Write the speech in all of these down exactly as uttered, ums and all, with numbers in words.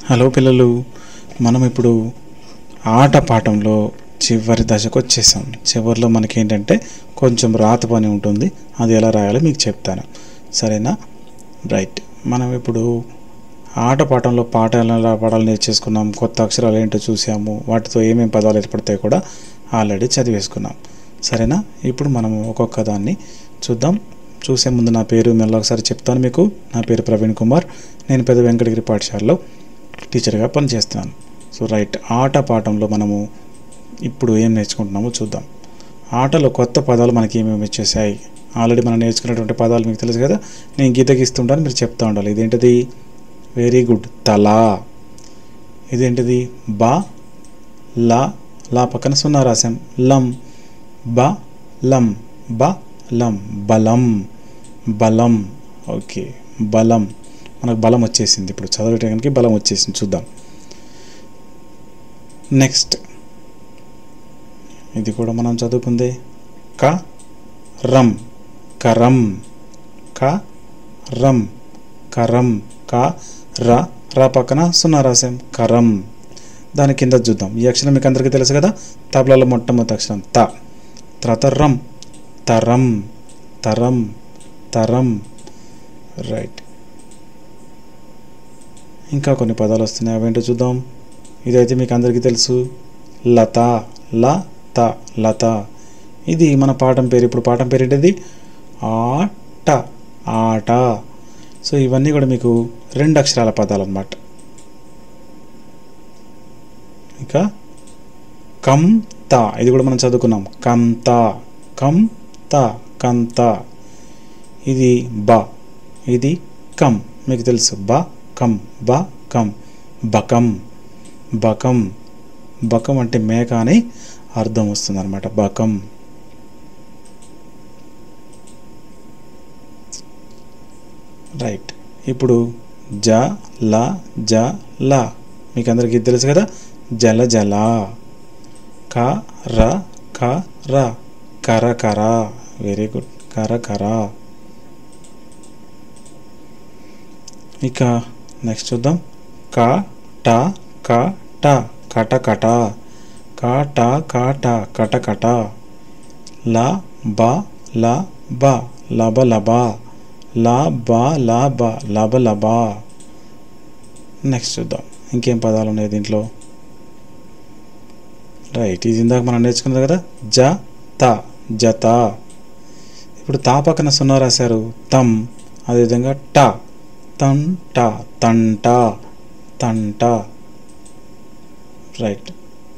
Hello పిల్లలు, మనం ఇప్పుడు ఆట పాఠంలో చివరి దశకు వచ్చేసాం. చివరిలో మనకి ఏంటంటే కొంచెం రాత పని ఉంటుంది, అది ఎలా రాయాలో మీకు చెప్తాను, సరేనా? రైట్. మనం ఇప్పుడు ఆట పాఠంలో పాఠాలు ఎలా పాఠాలు నేర్చేసుకున్నాం, కొత్త అక్షరాలు ఏంటో చూసాము, వాటితో ఏమేమి పదాలు ఏర్పడతాయి కూడా ఆల్రెడీ చదివేసుకున్నాం, సరేనా? ఇప్పుడు మనం ఒక్కొక్క దాన్ని చూద్దాం. చూసే ముందు నా పేరు మళ్ళీ ఒకసారి చెప్తాను మీకు. నా పేరు ప్రవీణ్ కుమార్, నేను పెద్ద వెంకటగిరి పాఠశాలలో టీచర్గా పనిచేస్తున్నాను. సో రైట్, ఆట పాఠంలో మనము ఇప్పుడు ఏం నేర్చుకుంటున్నామో చూద్దాం. ఆటలో కొత్త పదాలు మనకి ఏమేమి వచ్చేసాయి, ఆల్రెడీ మనం నేర్చుకున్నటువంటి పదాలు మీకు తెలుసు కదా. నేను గీత గీస్తుంటాను, మీరు చెప్తూ ఉండాలి. ఇదేంటిది? వెరీ గుడ్, తల. ఇదేంటిది? బా లా, లా పక్కన సున్నా రాసాం. లం, బ లం, బ లం, బలం, బలం. ఓకే, బలం. మనకు బలం వచ్చేసింది, ఇప్పుడు చదవటానికి బలం వచ్చేసింది. చూద్దాం నెక్స్ట్. ఇది కూడా మనం చదువుకుందే. క రం, కరం, క రం, కరం. క ర, రా పక్కన సున్నా రాసాం, కరం. దాని కింద చూద్దాం. ఈ అక్షరం మీకు అందరికీ తెలుసు కదా, తబలలో మొట్టమొదటి అక్షరం త. తర్వాత రం, తరం, తరం, తరం. రైట్. ఇంకా కొన్ని పదాలు వస్తున్నాయి, అవేంటో చూద్దాం. ఇదైతే మీకు అందరికీ తెలుసు, లత. ల త, లత. ఇది మన పాఠం పేరు. ఇప్పుడు పాఠం పేరు ఏంటిది? ఆట, ఆట. సో ఇవన్నీ కూడా మీకు రెండు అక్షరాల పదాలు అన్నమాట. ఇంకా కంత, ఇది కూడా మనం చదువుకున్నాం. కంత, కంత, కంత. ఇది బ, ఇది కం, మీకు తెలుసు. బ కం, బ కం. బకం, బకం. బకం అంటే మేక అని అర్థం వస్తుంది అన్నమాట, బకం. రైట్. ఇప్పుడు జ ల, జ ల, మీకు అందరికీ తెలుసు కదా, జల జల. క ర, క ర, కర కర. వెరీ గుడ్, కర కర. ఇక నెక్స్ట్ చూద్దాం. క ట, క ట, కట కట. క ట, క ట, కట కట. ల బ ల బ, లబ లబ. ల బ ల బ, లబ లబ. నెక్స్ట్ చూద్దాం ఇంకేం పదాలు ఉన్నాయి దీంట్లో. రైట్, ఇది ఇందాక మనం నేర్చుకున్నది కదా, జ త, జత. ఇప్పుడు తా పక్కన సున్నా రాశారు, తం. అదేవిధంగా ట, తంట, తంట, తంట. రైట్.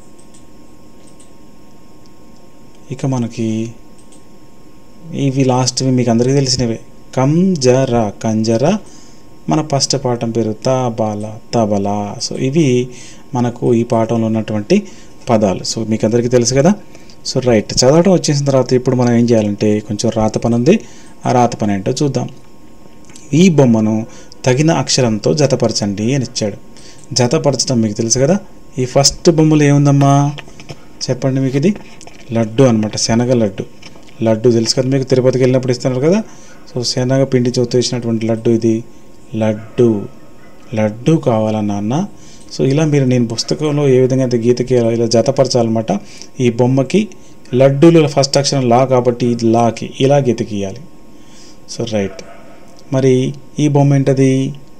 ఇక మనకి ఇవి లాస్ట్వి మీకు అందరికీ తెలిసినవే. కంజర, కంజర మన ఫస్ట్ పాఠం పేరు. తబల, తబల. సో ఇవి మనకు ఈ పాఠంలో ఉన్నటువంటి పదాలు. సో మీకు అందరికీ తెలుసు కదా. సో రైట్, చదవడం వచ్చేసిన తర్వాత ఇప్పుడు మనం ఏం చేయాలంటే కొంచెం రాత పని ఉంది. ఆ రాత పని ఏంటో చూద్దాం. ఈ బొమ్మను తగిన అక్షరంతో జతపరచండి అని ఇచ్చాడు. జతపరచడం మీకు తెలుసు కదా. ఈ ఫస్ట్ బొమ్మలు ఏముందమ్మా చెప్పండి మీకు. ఇది లడ్డు అనమాట, శనగ లడ్డు. లడ్డు తెలుసు కదా మీకు, తిరుపతికి వెళ్ళినప్పుడు ఇస్తున్నారు కదా. సో శనగ పిండి చోటు వేసినటువంటి లడ్డు ఇది లడ్డు. లడ్డు కావాలా నాన్న? సో ఇలా మీరు, నేను పుస్తకంలో ఏ విధంగా అయితే గీతకి ఇలా జతపరచాలన్నమాట. ఈ బొమ్మకి లడ్డూలో ఫస్ట్ అక్షరం లా కాబట్టి ఇది లాకి ఇలా గీత గీయాలి. So right. మరి ఈ బొమ్మ ఏంటది?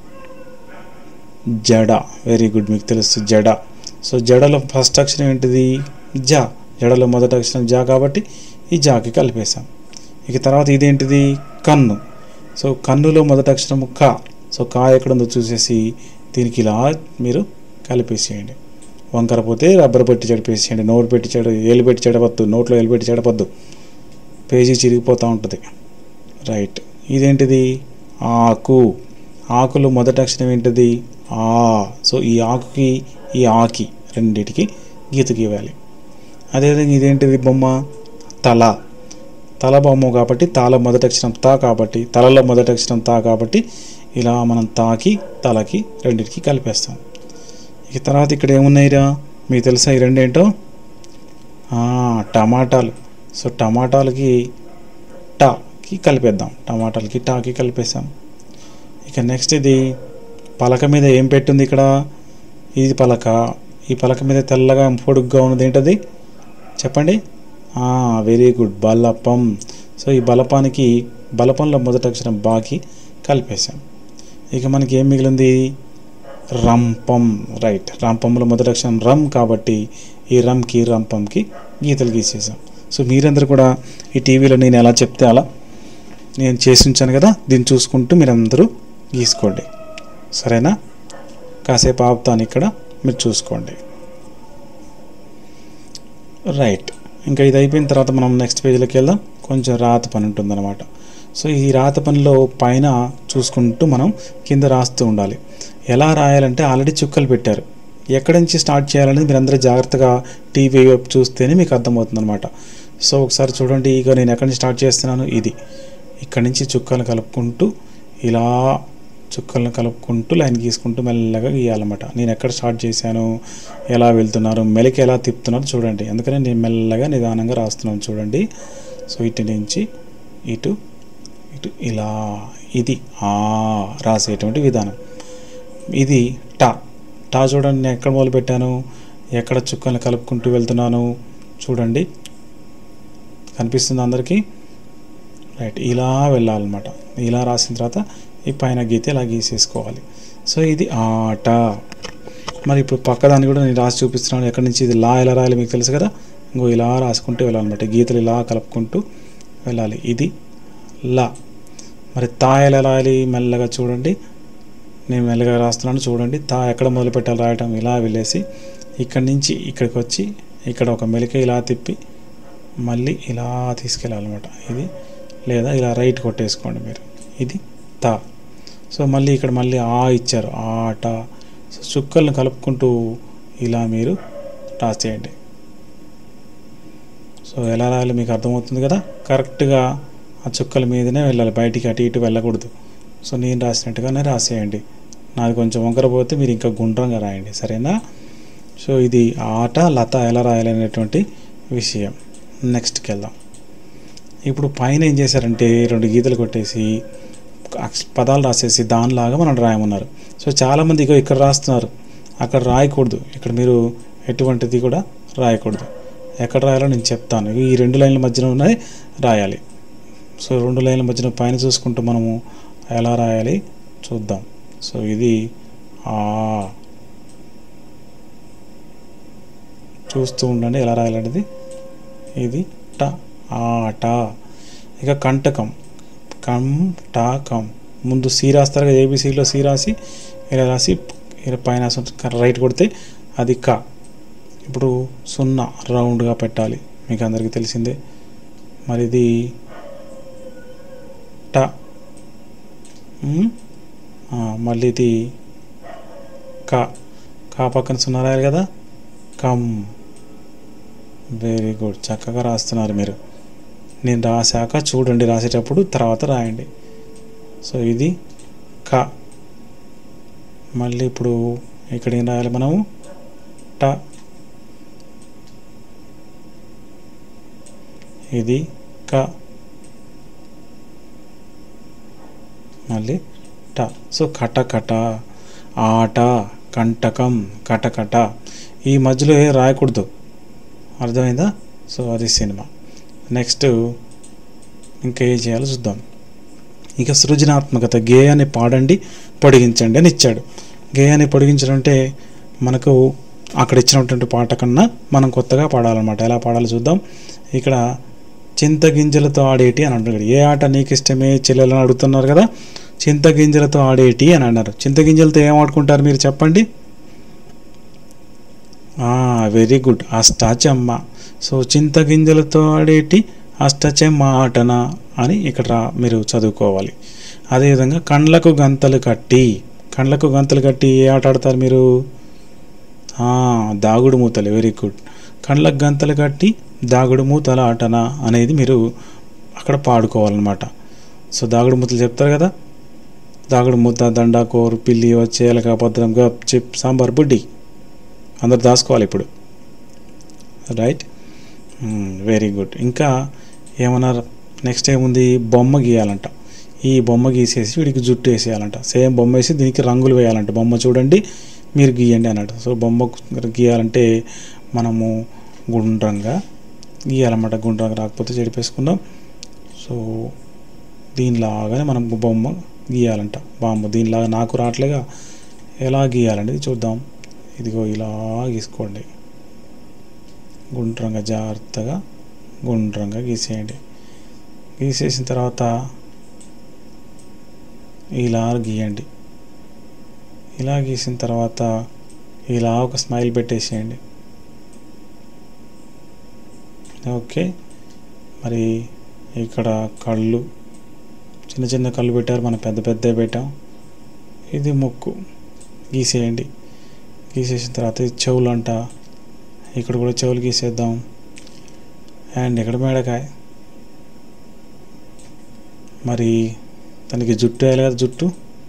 జడ. వెరీ గుడ్, మీకు తెలుసు, జడ. సో జడలో ఫస్ట్ అక్షరం ఏంటిది? జా. జడలో మొదటి అక్షరం జా కాబట్టి ఈ జాకి కలిపేసాం. ఇక తర్వాత ఇదేంటిది? కన్ను. సో కన్నులో మొదటి అక్షరం క. సో కా ఎక్కడుందో చూసేసి దీనికి ఇలా మీరు కలిపేసేయండి. వంకర పోతే రబ్బర్ పెట్టి చెడిపేసేయండి. నోరు పెట్టి చెడ ఏలు పెట్టి చెడవద్దు, నోట్లో ఏలు పెట్టి చెడవద్దు, పేజీ చిరిగిపోతూ ఉంటుంది. రైట్. ఇదేంటిది? ఆకు. ఆకులో మొదటి అక్షరం ఏంటిది? ఆ. సో ఈ ఆకుకి ఈ ఆకి రెండింటికి గీత గీయాలి. అదేవిధంగా ఇదేంటిది బొమ్మ? తల. తల బొమ్మ కాబట్టి తాలో మొదటి అక్షరం తా కాబట్టి, తలలో మొదటి అక్షరం తా కాబట్టి ఇలా మనం తాకి తలకి రెండింటికి కలిపేస్తాం. ఇక తర్వాత ఇక్కడ ఏమున్నాయిరా మీకు తెలుసా? ఈ రెండేంటో? టమాటాలు. సో టమాటాలకి టాకి కలిపేద్దాం, టమాటాలకి టాకి కలిపేసాం. ఇక నెక్స్ట్ ఇది పలక మీద ఏం పెట్టుంది ఇక్కడ? ఇది పలక. ఈ పలక మీద తెల్లగా పొడుగ్గా ఉన్నది ఏంటది చెప్పండి? వెరీ గుడ్, బలపం. సో ఈ బలపానికి బలపంలో మొదటి అక్షరం బాకి కలిపేశాం. ఇక మనకి ఏం మిగిలింది? రంపం. రైట్, రంపంలో మొదటి అక్షరం రమ్ కాబట్టి ఈ రమ్కి రంపంకి గీతలు గీసేసాం. సో మీరందరూ కూడా ఈ టీవీలో నేను ఎలా చెప్తే అలా నేను చేసి ఉంచాను కదా, దీన్ని చూసుకుంటూ మీరందరూ గీసుకోండి. సరేనా? కాసేపు ఆపుతాను ఇక్కడ, మీరు చూసుకోండి. రైట్, ఇంకా ఇది అయిపోయిన తర్వాత మనం నెక్స్ట్ పేజీలోకి వెళ్దాం. కొంచెం రాత పని ఉంటుందన్నమాట. సో ఈ రాత పనిలో పైన చూసుకుంటూ మనం కింద రాస్తూ ఉండాలి. ఎలా రాయాలంటే ఆల్రెడీ చుక్కలు పెట్టారు. ఎక్కడి నుంచి స్టార్ట్ చేయాలనేది మీరు అందరూ జాగ్రత్తగా టీవీ వైపు చూస్తేనే మీకు అర్థమవుతుంది అనమాట. సో ఒకసారి చూడండి, ఇక నేను ఎక్కడి నుంచి స్టార్ట్ చేస్తున్నాను. ఇది ఇక్కడి నుంచి చుక్కలు కలుపుకుంటూ ఇలా చుక్కలను కలుపుకుంటూ లైన్ గీసుకుంటూ మెల్లగా గీయాలన్నమాట. నేను ఎక్కడ స్టార్ట్ చేశాను, ఎలా వెళ్తున్నారు, మెలికి ఎలా తిప్పుతున్నారు చూడండి. అందుకని నేను మెల్లగా నిదానంగా రాస్తున్నాను చూడండి. సో ఇటు నుంచి ఇటు ఇటు ఇలా, ఇది ఆ రాసేటువంటి విధానం. ఇది టా. టా చూడండి, నేను ఎక్కడ మొదలు పెట్టాను, ఎక్కడ చుక్కలను కలుపుకుంటూ వెళ్తున్నాను చూడండి. కనిపిస్తుంది అందరికీ? రైట్, ఇలా వెళ్ళాలన్నమాట. ఇలా రాసిన తర్వాత ఈ పైన గీతే ఇలా గీసేసుకోవాలి. సో ఇది ఆట. మరి ఇప్పుడు పక్కదాన్ని కూడా నేను రాసి చూపిస్తున్నాను. ఎక్కడి నుంచి ఇది లా ఎలా రాయాలి మీకు తెలుసు కదా. ఇంకో ఇలా రాసుకుంటూ వెళ్ళాలన్నమాట. గీతలు ఇలా కలుపుకుంటూ వెళ్ళాలి. ఇది లా. మరి తా ఎలా రాయాలి మెల్లగా చూడండి. నేను మెల్లగా రాస్తున్నాను చూడండి. తా ఎక్కడ మొదలు పెట్టాలి రాయటం, ఇలా వెళ్ళేసి ఇక్కడి నుంచి ఇక్కడికి వచ్చి ఇక్కడ ఒక మెలిక ఇలా తిప్పి మళ్ళీ ఇలా తీసుకెళ్ళాలన్నమాట. ఇది లేదా ఇలా రైట్ కొట్టేసుకోండి మీరు. ఇది తా. సో మళ్ళీ ఇక్కడ మళ్ళీ ఆ ఇచ్చారు, ఆట. సో చుక్కలను కలుపుకుంటూ ఇలా మీరు రాసేయండి. సో ఎలా రాయాలి మీకు అర్థమవుతుంది కదా. కరెక్ట్గా ఆ చుక్కల మీదనే వెళ్ళాలి, బయటికి అటు ఇటు వెళ్ళకూడదు. సో నేను రాసినట్టుగానే రాసేయండి. నాది కొంచెం వంకర పోతే మీరు ఇంకా గుండ్రంగా రాయండి, సరేనా? సో ఇది ఆట లత ఎలా రాయాలనేటువంటి విషయం. నెక్స్ట్కి వెళ్దాం. ఇప్పుడు పైన ఏం చేశారంటే రెండు గీతలు కొట్టేసి పదాలు రాసేసి దానిలాగా మనం రాయమన్నారు. సో చాలామంది ఇక ఇక్కడ రాస్తున్నారు, అక్కడ రాయకూడదు. ఇక్కడ మీరు ఎటువంటిది కూడా రాయకూడదు. ఎక్కడ రాయాలో నేను చెప్తాను. ఈ రెండు లైన్ల మధ్యన ఉన్నాయి రాయాలి. సో రెండు లైన్ల మధ్యన పైన చూసుకుంటూ మనము ఎలా రాయాలి చూద్దాం. సో ఇది ఆ చూస్తూ ఉండండి ఎలా రాయాలనేది. ఇది ట ఆట. ఇక కంటకం, కం టా కం. ముందు సి రాస్తారు కదా, ఏబిసిలో సి రాసి ఇలా రాసి ఇలా పైన రైట్ కొడితే అది క. ఇప్పుడు సున్నా రౌండ్గా పెట్టాలి, మీకు అందరికీ తెలిసిందే. మరి ఇది ట. మళ్ళీ ఇది క. కా పక్కన సున్నా రాయాలి కదా, కమ్. వెరీ గుడ్, చక్కగా రాస్తున్నారు మీరు. నేను రాశాక చూడండి, రాసేటప్పుడు తర్వాత రాయండి. సో ఇది క. మళ్ళీ ఇప్పుడు ఇక్కడ ఏం రాయాలి మనము, ట. ఇది క. మళ్ళీ ట. సో కటకట, ఆట, కంటకం, కటకట. ఈ మధ్యలో ఏ రాయకూడదు, అర్థమైందా? సో అది సినిమా. నెక్స్ట్ ఇంకా ఏం చేయాలో చూద్దాం. ఇక సృజనాత్మకత, గేయాన్ని పాడండి పొడిగించండి అని ఇచ్చాడు. గేయాన్ని పొడిగించడం అంటే మనకు అక్కడ ఇచ్చినటువంటి పాట కన్నా మనం కొత్తగా పాడాలన్నమాట. ఎలా పాడాలో చూద్దాం. ఇక్కడ చింతగింజలతో ఆడేటి అని అంటున్నాడు. ఏ ఆట నీకు ఇష్టమే చెల్లెలని అడుగుతున్నారు కదా. చింతగింజలతో ఆడేటి అని అన్నారు. చింతగింజలతో ఏం ఆడుకుంటారు మీరు చెప్పండి? వెరీ గుడ్, అష్టాచెమ్మ. సో చింతగింజలతో ఆడేటి అష్టచెమ్మ ఆటన అని ఇక్కడ మీరు చదువుకోవాలి. అదేవిధంగా కండ్లకు గంతలు కట్టి, కండ్లకు గంతలు కట్టి ఏ ఆట ఆడతారు మీరు? దాగుడు మూతలు. Very good. కండ్లకు గంతలు కట్టి దాగుడు మూతల ఆటన అనేది మీరు అక్కడ పాడుకోవాలన్నమాట. సో దాగుడు మూతలు చెప్తారు కదా, దాగుడు మూత, దండాకోరు, పిల్లి, వచ్చే, ఎలక, భద్రం, గప్, చిప్, సాంబార్, బుడ్డి. అందరు దాచుకోవాలి ఇప్పుడు. Right, very good. ఇంకా ఏమన్నారు? నెక్స్ట్ ఏముంది? బొమ్మ గీయాలంట. ఈ బొమ్మ గీసేసి వీడికి జుట్టు వేసేయాలంట. సేమ్ బొమ్మ వేసి దీనికి రంగులు వేయాలంట. బొమ్మ చూడండి, మీరు గీయండి అన్నాడు. సో బొమ్మ గీయాలంటే మనము గుండ్రంగా గీయాలన్నమాట. గుండ్రంగా రాకపోతే చెడిపేసుకుందాం. సో దీనిలాగానే మనం బొమ్మ గీయాలంట. బామ్మ దీనిలాగా నాకు రావట్లేగా, ఎలా గీయాలండి చూద్దాం. ఇదిగో ఇలా గీసుకోండి, గుండ్రంగా జాగ్రత్తగా గుండ్రంగా గీసేయండి. గీసేసిన తర్వాత ఇలా గీయండి. ఇలా గీసిన తర్వాత ఇలా ఒక స్మైల్ పెట్టేసేయండి. ఓకే, మరి ఇక్కడ కళ్ళు చిన్న చిన్న కళ్ళు పెట్టారు, మనం పెద్ద పెద్ద పెట్టాం. ఇది ముక్కు గీసేయండి. గీసేసిన తర్వాత ఇది చెవులు అంట, ఇక్కడ కూడా చెవులు గీసేద్దాం. అండ్ ఇక్కడ మేడకాయ, మరి దానికి జుట్టు వేయాలి కదా, జుట్టు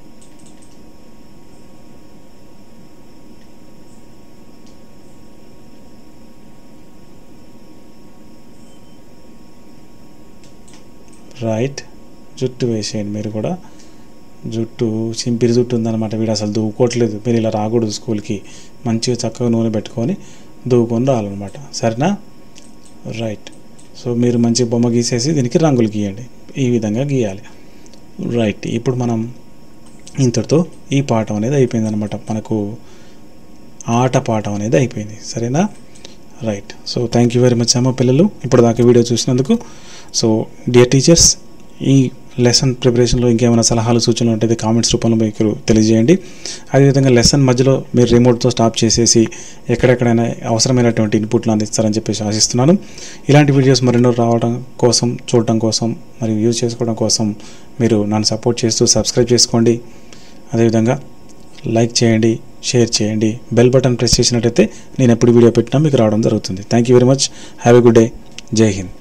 రైట్, జుట్టు వేసేయండి. మీరు కూడా జుట్టు చింపిరి జుట్టు ఉందన్నమాట, వీడు అసలు దూకోవట్లేదు. మీరు ఇలా రాకూడదు స్కూల్కి, మంచిగా చక్కగా నూనె పెట్టుకొని దూకొని రావాలన్నమాట, సరేనా? రైట్. సో మీరు మంచి బొమ్మ గీసేసి దీనికి రంగులు గీయండి, ఈ విధంగా గీయాలి. రైట్, ఇప్పుడు మనం ఇంతటితో ఈ పాఠం అనేది అయిపోయింది అనమాట. మనకు ఆట పాఠం అనేది అయిపోయింది, సరేనా? Right. So thank you very much అమ్మ పిల్లలు, ఇప్పుడు దాకా వీడియో చూసినందుకు. సో డియర్ టీచర్స్, ఈ లెసన్ ప్రిపరేషన్లో ఇంకేమైనా సలహాలు సూచనలు ఉంటే కామెంట్స్ రూపంలో మీకు తెలియజేయండి. అదేవిధంగా లెసన్ మధ్యలో మీరు రిమోట్తో స్టాప్ చేసేసి ఎక్కడెక్కడైనా అవసరమైనటువంటి ఇన్పుట్లు అందిస్తారని చెప్పేసి ఆశిస్తున్నాను. ఇలాంటి వీడియోస్ మరెన్నో రావడం కోసం, చూడటం కోసం, మరియు యూజ్ చేసుకోవడం కోసం మీరు నన్ను సపోర్ట్ చేస్తూ సబ్స్క్రైబ్ చేసుకోండి. అదేవిధంగా లైక్ చేయండి, షేర్ చేయండి, బెల్ బటన్ ప్రెస్ చేసినట్టయితే నేను ఎప్పుడు వీడియో పెట్టినా మీకు రావడం జరుగుతుంది. Thank you very much, have a good day, జై హింద్.